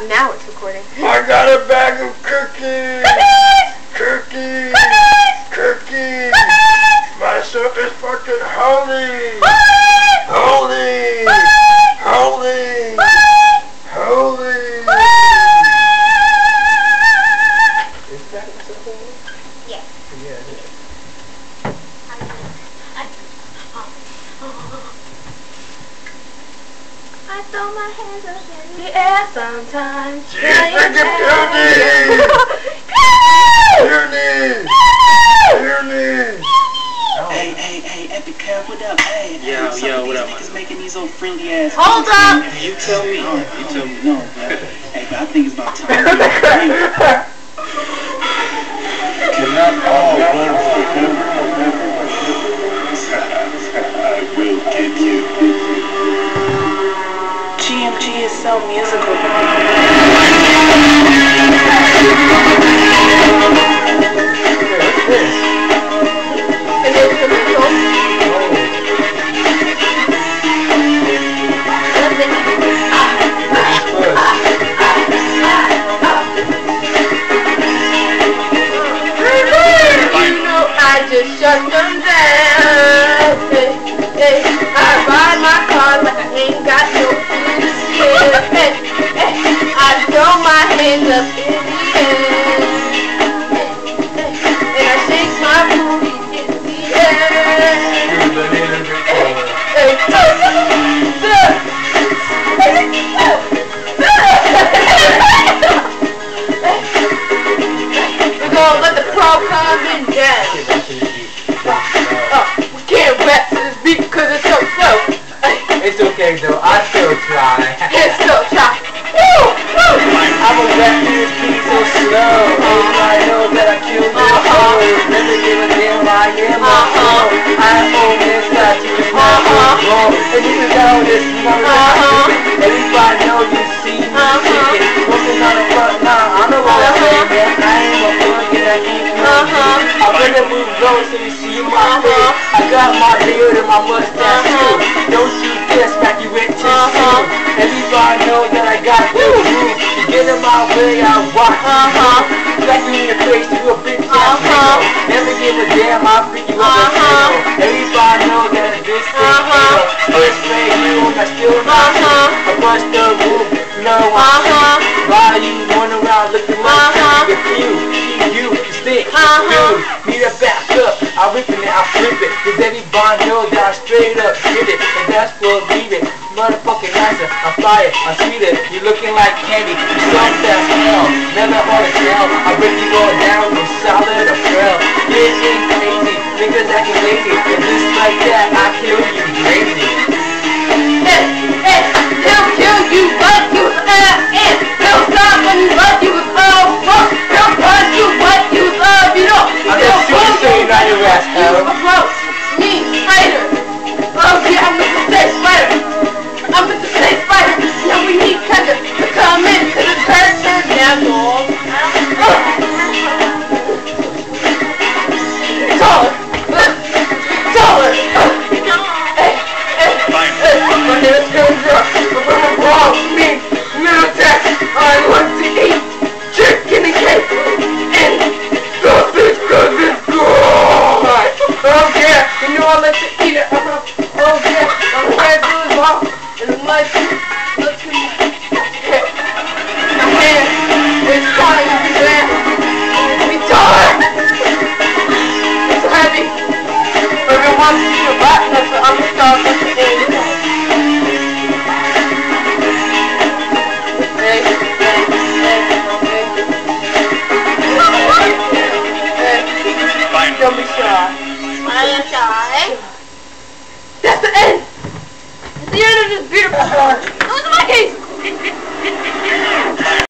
Now it's recording. I got a bag of cookies! Cookies! Cookies! Myself is fucking holy! Holy! Holy! Holy! Is that something? Yes. Yeah, it is. I throw my hands up in the air sometimes. Jeez, look at Puny! Puny! Hey, Epic Cap, what up? Hey, yo, what up? These niggas making these old friendly ass. Hold up! You tell me. No, hey, but I think it's about time. Cannot all run forever. I will get you. GMG is so musical. Just shut them down. Hey, I ride my car like I ain't got no food to share. I throw my hands up in the air. And I shake my booty in the air. We're gonna let the pro come in down. We can't rap to this beat because it's so slow. It's okay though, I still try. It's still try. Woo! I'm a rap to this beat so slow. Everybody knows that I killed this show. Never give a damn, I am a pro. I own this side to the wrong. And you know this moment. Everybody know you see me kicking. Working on the front line, I know what I'm saying, man. I ain't a plug and I keep moving. I better move low so you see my face. I got my beard and my mustache too. Don't you dare smack you with tissue. Everybody knows that I got the groove. You get in my way, I watch you. Smack you in the face, you a bitch ass nigga. Never give a damn, I'll freak you up the middle. Everybody knows that this thing real. First play you, I still not you. I bust the roof, no why you run around looking like you stink, dude. Need a back up, I rip it and I flip it. Cause everybody knows that I straight up hit it. And that's what leave it. Motherfucking nicer, I fly it, I sweet it. You looking like candy, you soft as hell. Never hard to tell, I break you all down with solid or frail. Getting crazy, niggas acting lazy. And just like that, I kill you crazy. He'll kill you, but you and he'll stop when you but you was he'll punch you, but you you know. I'm just super saying not your ass, Adam. Approach me, spider. Oh yeah, I'm Mr. Safe Spider. I'm Mr. Safe Spider. Now we need Kendra to come in to the person now, dog. Taller. My name is Kendra. Wrong, me, middle attack. I want to eat chicken and cake and sausage because it's good. Oh yeah, you know I like to eat it. Oh yeah, my hands do it all. And I like to look at me. My hand is flying in the air. We die. It's heavy. Everyone wants to eat a rat, that's what I'm starting to eat. Don't be shy. I am shy. That's the end! It's the end of this beautiful story. Those are my case!